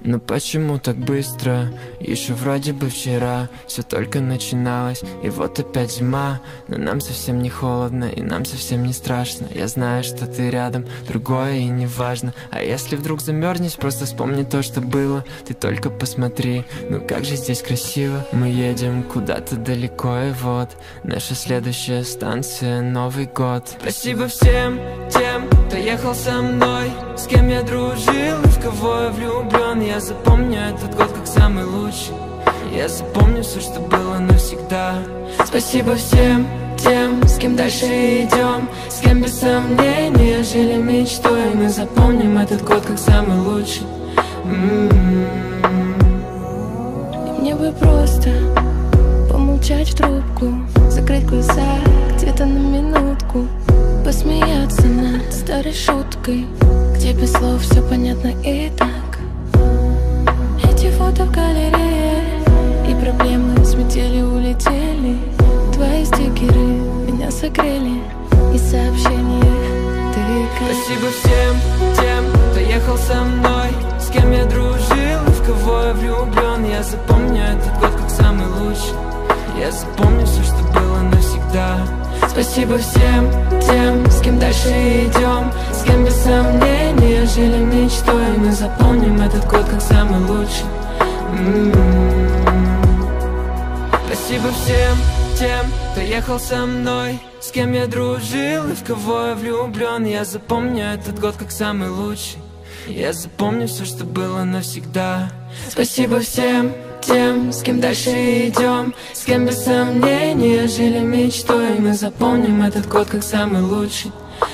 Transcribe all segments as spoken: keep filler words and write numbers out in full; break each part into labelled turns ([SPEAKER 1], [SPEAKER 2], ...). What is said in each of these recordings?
[SPEAKER 1] Но почему так быстро? Еще вроде бы вчера все только начиналось, и вот опять зима. Но нам совсем не холодно, и нам совсем не страшно. Я знаю, что ты рядом, другое и не важно. А если вдруг замерзнешь, просто вспомни то, что было. Ты только посмотри, ну как же здесь красиво. Мы едем куда-то далеко, и вот наша следующая станция — Новый год. Спасибо всем тем, кто ехал со мной, с кем я дружил и в кого я влюблен. Я запомню этот год как самый лучший. Я запомню все, что было навсегда. Спасибо всем тем, с кем дальше идем, с кем без сомнения жили мечтой. Мы запомним этот год как самый лучший. м-м-м.
[SPEAKER 2] И мне бы просто помолчать в трубку, закрыть глаза где-то на минутку, посмеяться над старой шуткой, где без слов все понятно и так. Эти фото в галерее, и проблемы смятели, улетели. Твои стикеры меня согрели, и сообщения ты как...
[SPEAKER 1] Спасибо всем тем, кто ехал со мной, с кем я дружил и в кого я влюблен. Я запомню этот год как самый лучший. Я запомню все, что было навсегда. Спасибо всем тем, с кем дальше идем, с кем без сомнения жили мечтой. Мы запомним этот год как самый лучший. м-м-м. Спасибо всем тем, кто ехал со мной, с кем я дружил и в кого я влюблен. Я запомню этот год как самый лучший. Я запомню все, что было навсегда. Спасибо всем тем, с кем дальше идем, с кем без сомнения жили мечтой. Мы запомним этот год как самый лучший.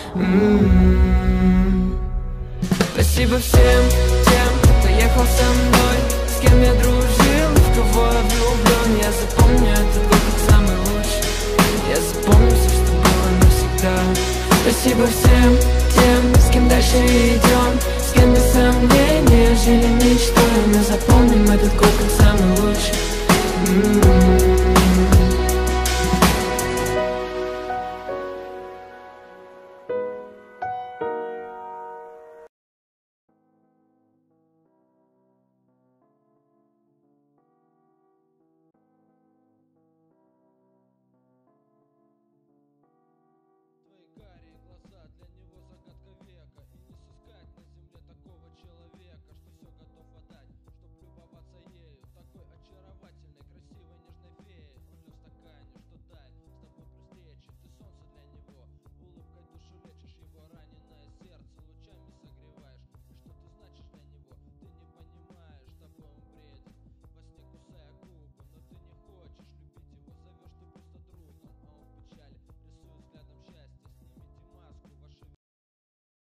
[SPEAKER 1] м-м-м. Спасибо всем тем, кто ехал со мной, с кем я дружил и в кого я влюблен. Я запомню этот год как самый лучший. Я запомню все, что было навсегда. Спасибо всем тем, с кем дальше идем, с кем без сомнения жили мечтой. Мы запомним этот год как самый лучший. м-м-м.